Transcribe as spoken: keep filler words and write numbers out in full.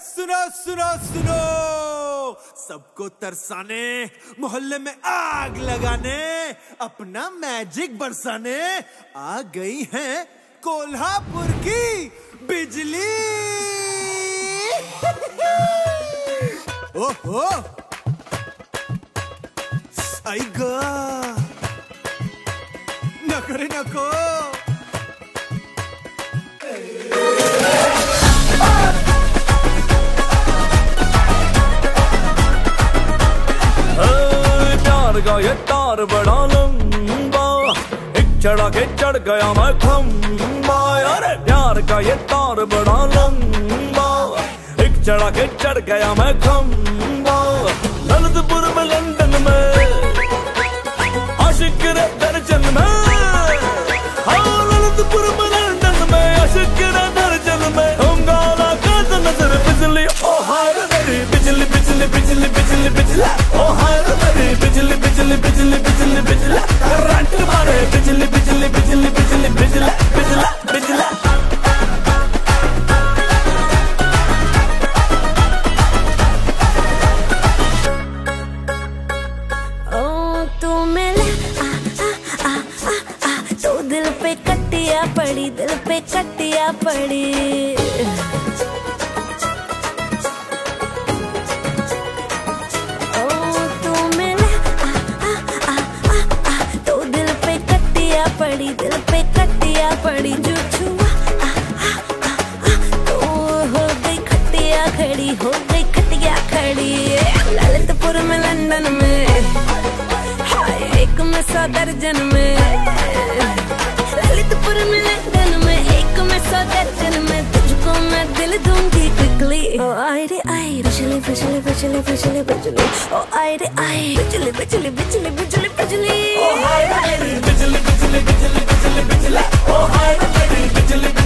सुनो सुनो सुनो, सबको तरसाने, मोहल्ले में आग लगाने, अपना मैजिक बरसाने आ गई हैं कोल्हापुर की बिजली। ओहो आई गा नकरे नको। का ये तार बड़ा लंबा, एक चढ़ा के चढ़ गया मैं खंबा। अरे प्यार का ये तार बड़ा लंबा, एक चढ़ा के चढ़ गया मैं खंबा। ललितपुर में लंदन में आशिक रे दर्जन में, हाँ ललितपुर में लंदन में आशिक रे दर्जन में। गाना का नजर बिजली ओ हाय मेरी बिजली बिजली बिजली बिजली बिजली ओ हाय मेरी बिजली बिजली बिजली बिजली बिजली करंट मारे बिजली बिजली बिजली बिजली बिजली बिजली बिजली। ओ तू मिले आ आ आ आ आ तो दिल पे कटिया पड़ी, दिल पे कटिया पड़ी। पड़ी दिल पे कटिया पड़ी, जो छुआ आ, आ, आ, आ, तो हो गई खटिया खड़ी, हो गई खटिया खड़ी। ललितपुर में लंदन में हाय एक में सौ दर्जन में, ललितपुर में लंदन में एक में सौ दर्जन में। तुझको मैं दिल दूंगी क्विकली। ओ आई रे आई बिजली बिजली बिजली बिजली बिजली, ओ आई रे आई बिजली बिजली बिजली बिजली बिजली। ओ हाय बिजली बिजली बिजली बिजली बिजली, ओ हाय बिजली बिजली।